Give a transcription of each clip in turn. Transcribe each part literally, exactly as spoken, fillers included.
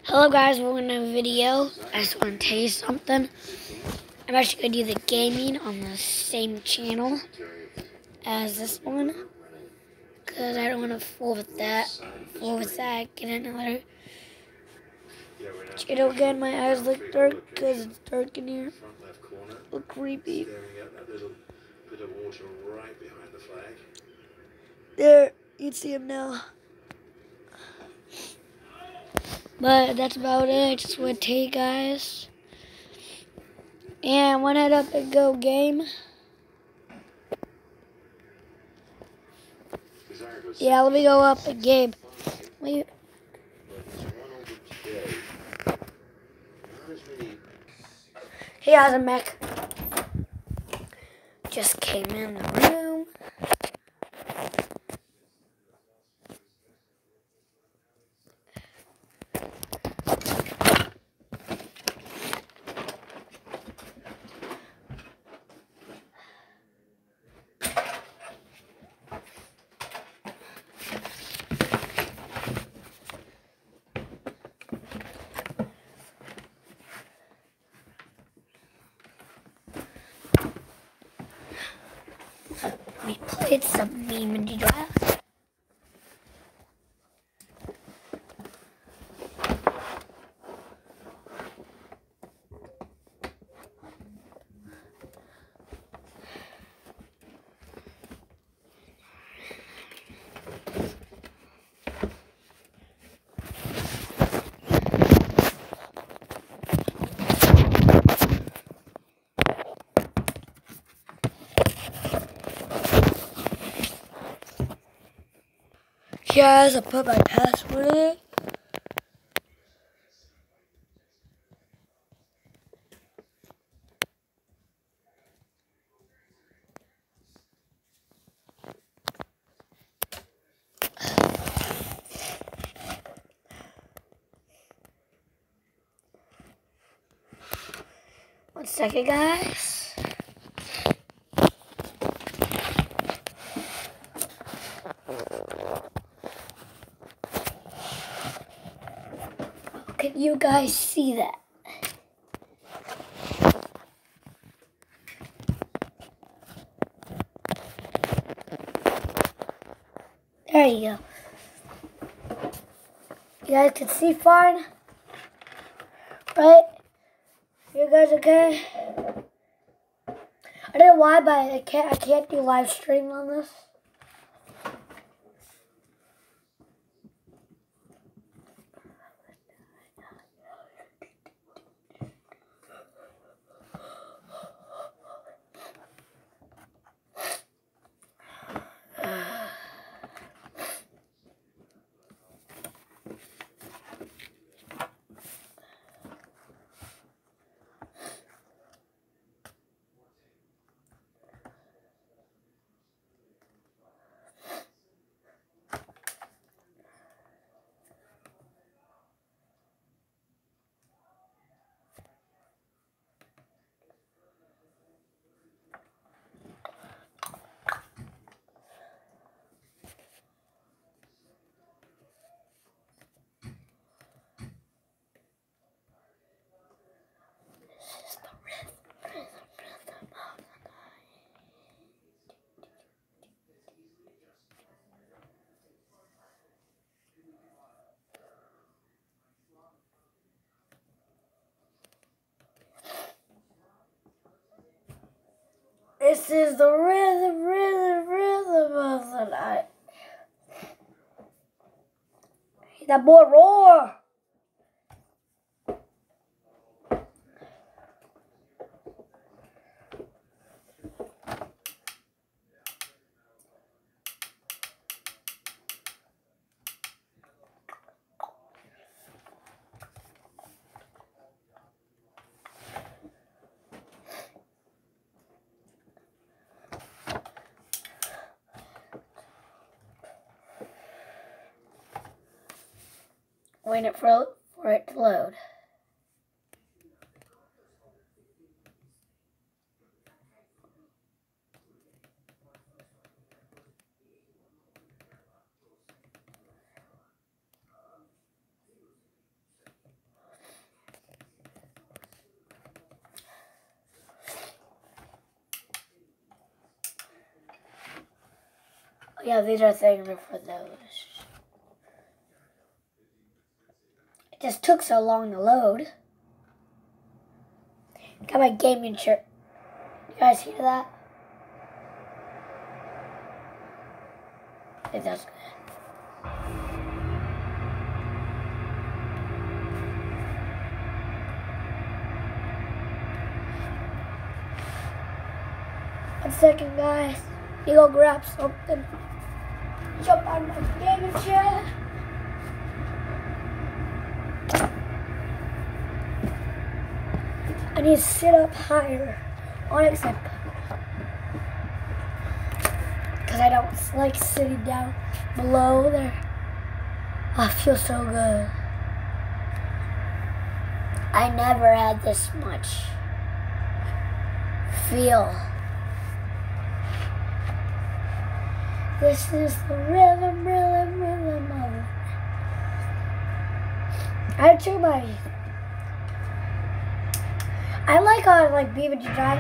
Hello guys, welcome to a video. I just want to tell you something. I'm actually going to do the gaming on the same channel as this one. Because I don't want to fool with that. Fool with that. Get another channel again. My eyes look dark because it's dark in here. Look creepy. There, you can see him now. But that's about it. I just want to tell you guys. And one head up and go game. Yeah, let me go up and game. Wait. Hey guys, I'm back. Just came in the room. We played some meme in the draft. Guys, I put my password in it. One second, guys. Can you guys see that? There you go. You guys can see fine? Right? You guys okay? I don't know why, but I can't I can't do live stream on this. This is the rhythm, rhythm, rhythm of the night. That boy roar. Waiting for, for it to load. Yeah, these are things for those. It just took so long to load. Got my gaming shirt. You guys hear that? I think that's good. One second, guys. You go grab something. Jump on my gaming chair. I need to sit up higher on it because I don't like sitting down below there. Oh, I feel so good. I never had this much feel. This is the rhythm, rhythm, rhythm of it. I took my. I like how I like B B G Drive.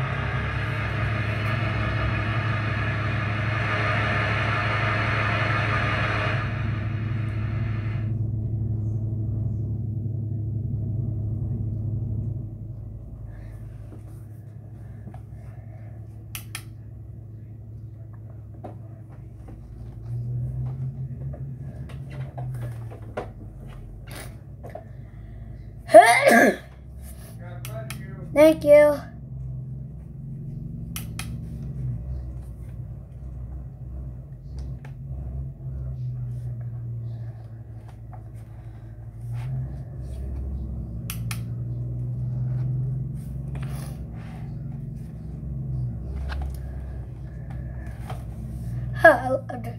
Thank you. Huh, okay.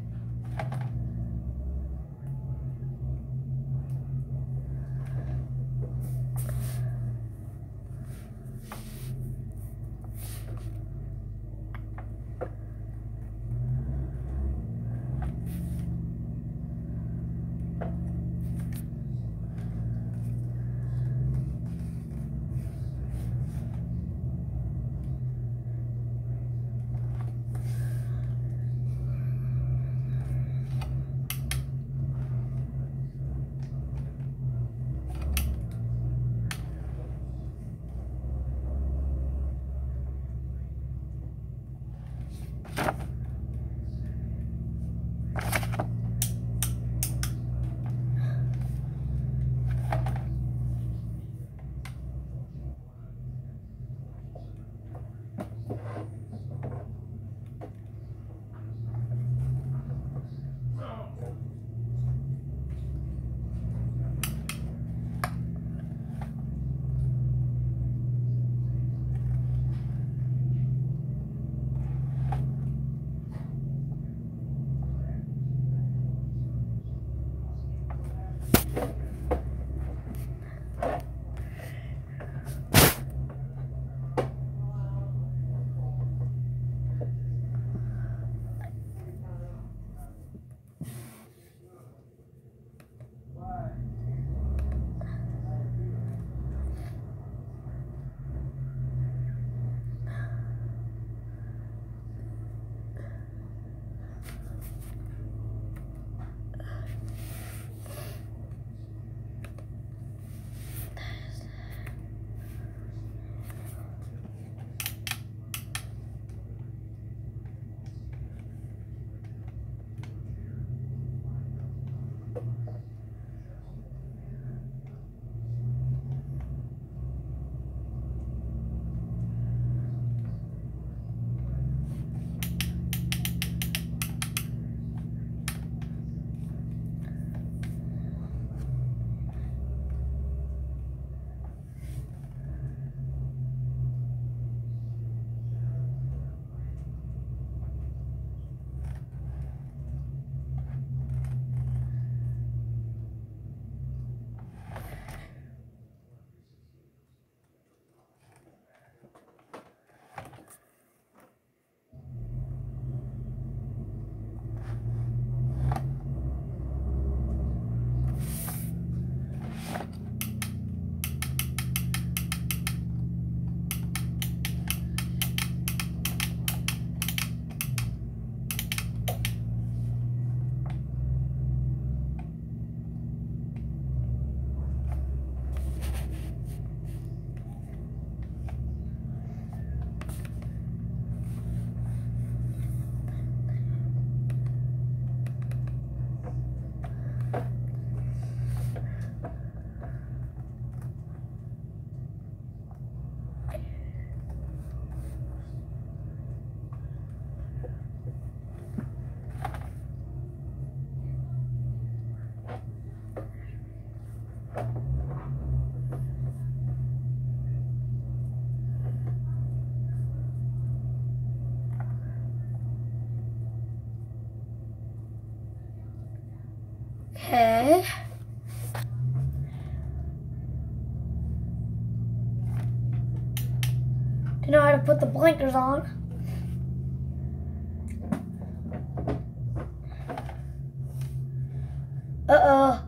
Okay. Don't know how to put the blinkers on. Uh-oh.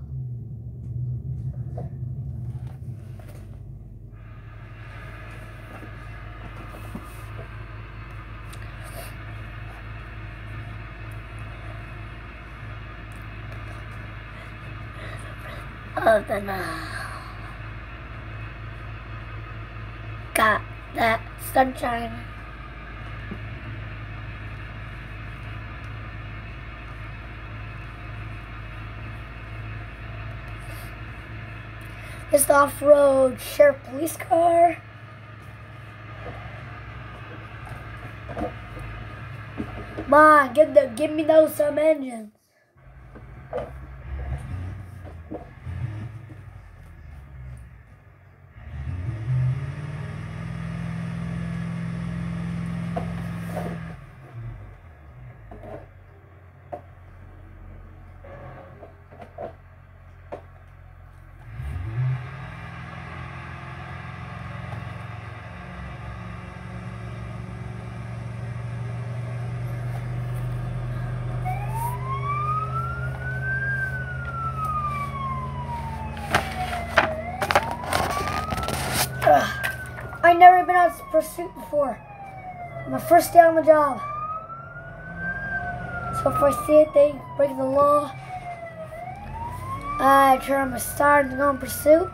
Oh, then, uh, got that sunshine. It's the off-road sheriff police car. Come on, give the give me those some engines. I've never been on pursuit before. My first day on the job. So if I see it, they break the law. I turn my start and go in pursuit.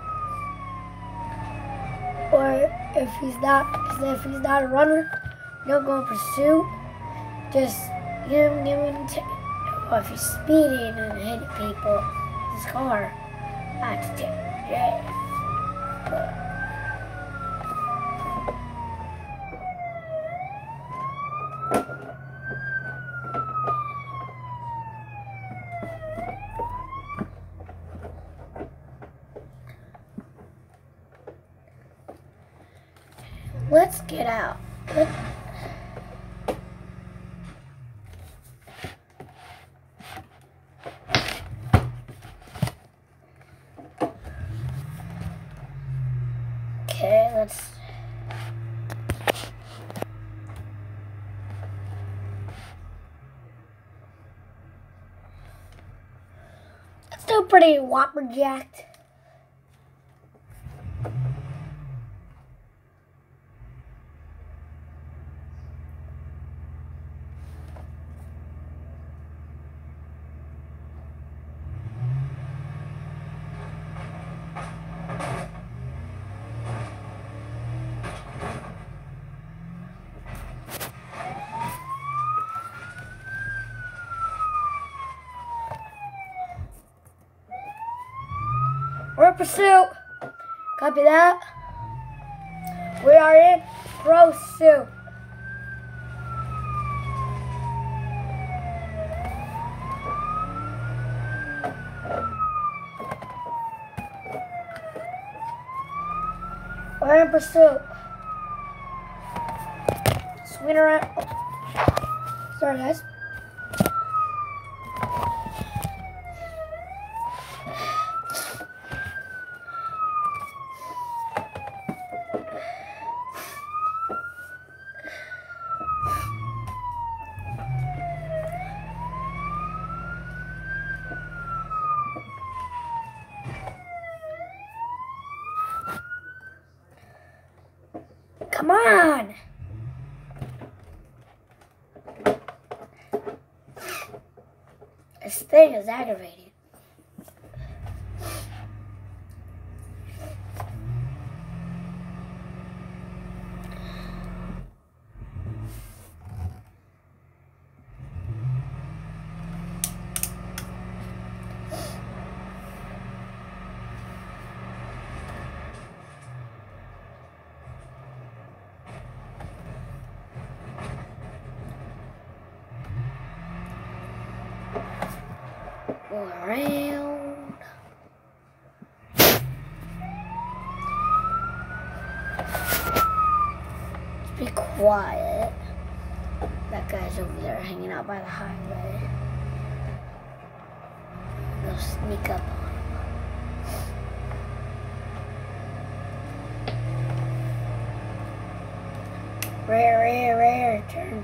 Or if he's not, if he's not a runner, don't go in pursuit. Just give him, give him a ticket. Or if he's speeding and hitting people with his car, I have to take him to jail. But let's get out. Let okay, let's It's still pretty whopper jacked. We're in pursuit. Copy that. We are in pursuit. We're in pursuit. Swing around. Oh. Sorry, guys. Come on! This thing is aggravating. Go around. be quiet. That guy's over there hanging out by the highway. Go sneak up on him. Rare, rare, rare, turn.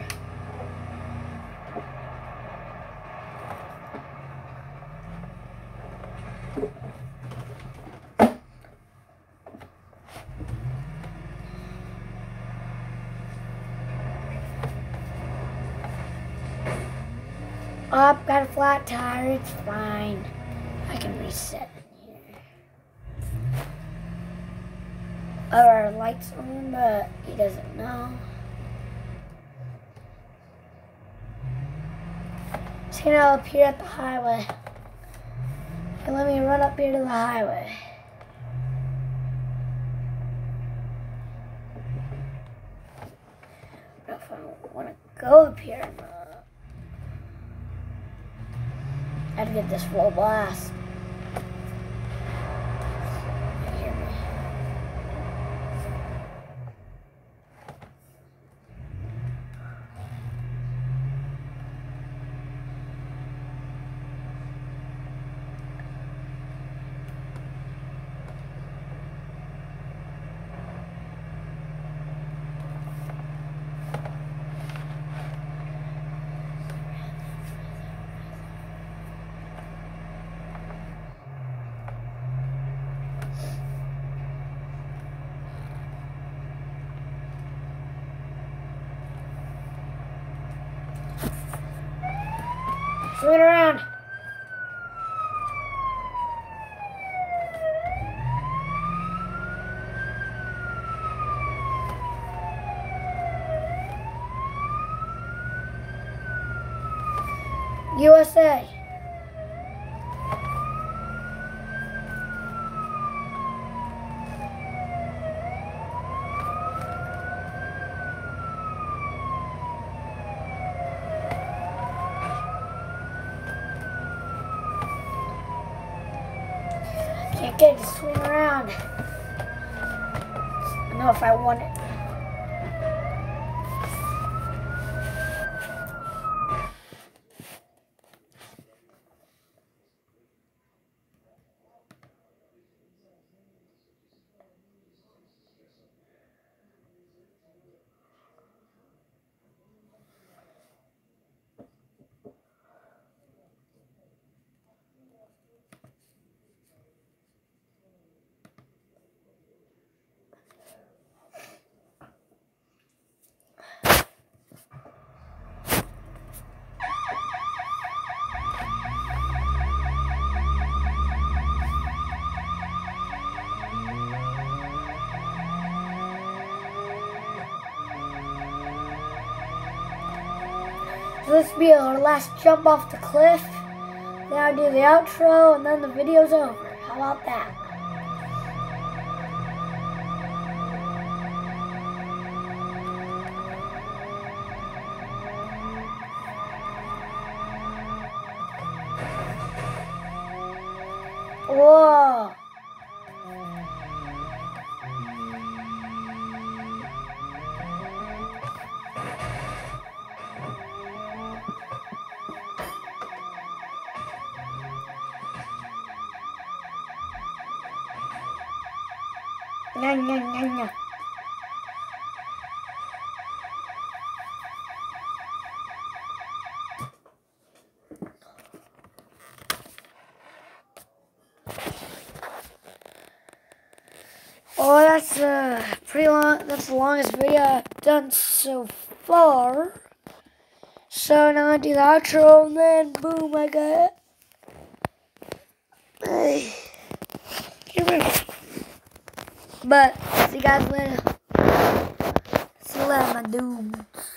Oh, I've got a flat tire, it's fine. I can reset in here. Oh, our light's on, but he doesn't know. He's gonna up here at the highway. And let me run up here to the highway. I don't know if I want to go up here or not. I have to get this full blast. You hear me? Swing around. U S A. Can't get it to swing around. I don't know if I want it. So this will be our last jump off the cliff. Then I'll do the outro and then the video's over. How about that? Whoa! Nya, nya, nya, nya. Oh, that's uh, pretty long. That's the longest video I've done so far. So now I do the outro, and then boom, I got it. But see you guys later. See you later, my dudes.